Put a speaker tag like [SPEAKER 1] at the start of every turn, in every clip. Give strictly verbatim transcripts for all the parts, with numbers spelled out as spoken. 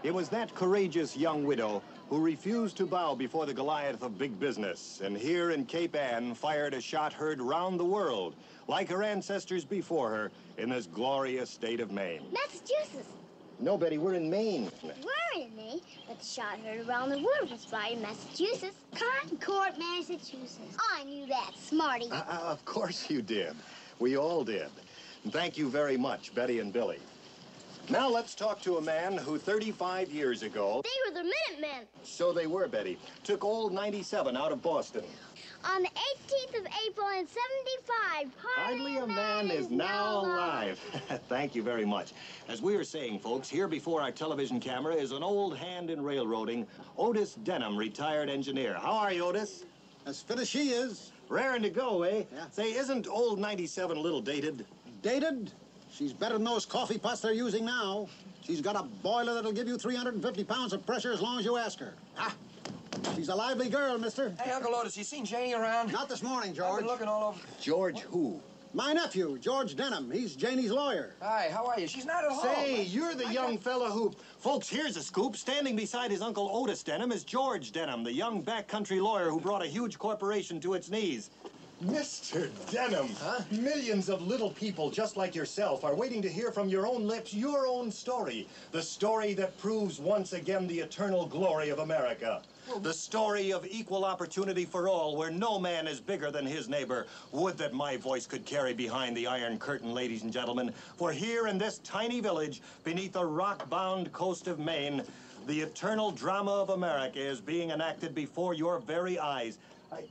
[SPEAKER 1] It was that courageous young widow who refused to bow before the Goliath of big business, and here in Cape Ann fired a shot heard round the world, like her ancestors before her, in this glorious state of Maine.
[SPEAKER 2] Massachusetts.
[SPEAKER 1] No, Betty, we're in Maine.
[SPEAKER 2] We're in Maine, but the shot heard around the world was fired in Massachusetts. Concord, Massachusetts. I knew that, smarty.
[SPEAKER 1] Uh, uh, of course you did. We all did. And thank you very much, Betty and Billy. Now let's talk to a man who thirty-five years ago...
[SPEAKER 2] They were the Minutemen.
[SPEAKER 1] So they were, Betty. Took old ninety-seven out of Boston.
[SPEAKER 2] On the eighteenth of April in seventy-five,
[SPEAKER 1] Hardly a man is now alive. Thank you very much. As we were saying, folks, here before our television camera is an old hand in railroading, Otis Denham, retired engineer. How are you, Otis?
[SPEAKER 3] As fit as she is.
[SPEAKER 1] Raring to go, eh?
[SPEAKER 3] Yeah.
[SPEAKER 1] Say, isn't old ninety-seven a little dated?
[SPEAKER 3] Dated? She's better than those coffee pots they're using now. She's got a boiler that'll give you three hundred fifty pounds of pressure as long as you ask her. Ah, she's a lively girl, mister.
[SPEAKER 4] Hey, Uncle Otis, you seen Janie around?
[SPEAKER 3] Not this morning,
[SPEAKER 4] I've
[SPEAKER 3] George.
[SPEAKER 4] been looking all over.
[SPEAKER 1] George who?
[SPEAKER 3] My nephew, George Denham. He's Janie's lawyer.
[SPEAKER 4] Hi, how are you? She's not at home.
[SPEAKER 1] Say, you're the young fella who... Folks, here's a scoop. Standing beside his uncle Otis Denham is George Denham, the young backcountry lawyer who brought a huge corporation to its knees. Mister Denham,
[SPEAKER 4] Huh?
[SPEAKER 1] Millions of little people just like yourself are waiting to hear from your own lips your own story. The story that proves once again the eternal glory of America. The story of equal opportunity for all, where no man is bigger than his neighbor. Would that my voice could carry behind the Iron Curtain, ladies and gentlemen. For here in this tiny village, beneath the rock-bound coast of Maine, the eternal drama of America is being enacted before your very eyes. I...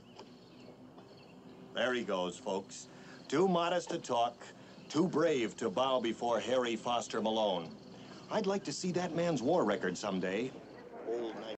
[SPEAKER 1] There he goes, folks. Too modest to talk, too brave to bow before Harry Foster Malone. I'd like to see that man's war record someday. Old